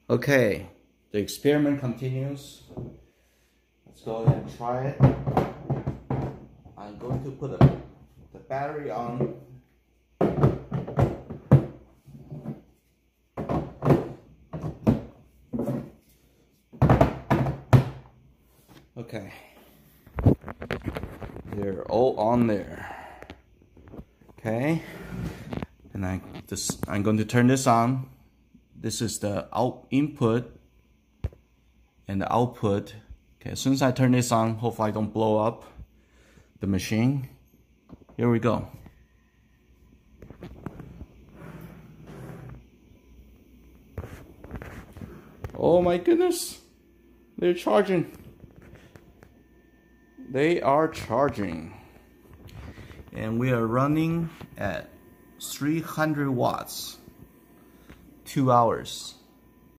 Okay, the experiment continues. Let's go ahead and try it. I'm going to put the battery on. Okay, they're all on there. Okay, and I'm going to turn this on. This is the input and the output. Okay, as soon as I turn this on, hopefully I don't blow up the machine. Here we go. Oh my goodness, they're charging. They are charging. And we are running at 300 watts, 2 hours.